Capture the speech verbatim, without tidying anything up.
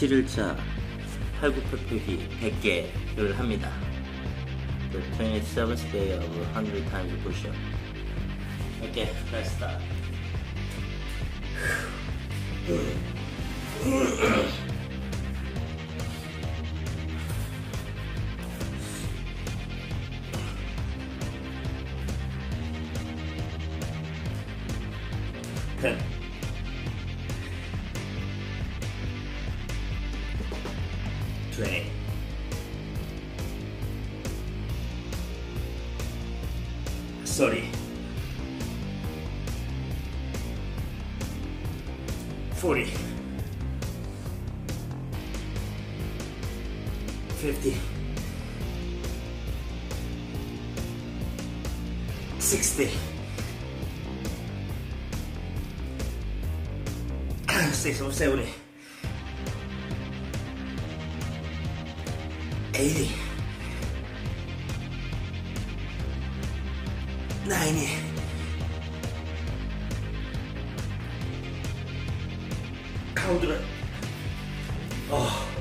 이십칠 일차 팔굽혀펴기 백 개를 합니다. The twenty-seventh day of one hundred times push-up. Okay, let's start. ten, twenty, thirty, forty, fifty, sixty, six or seventy, eighty, ninety, hundred. Oh.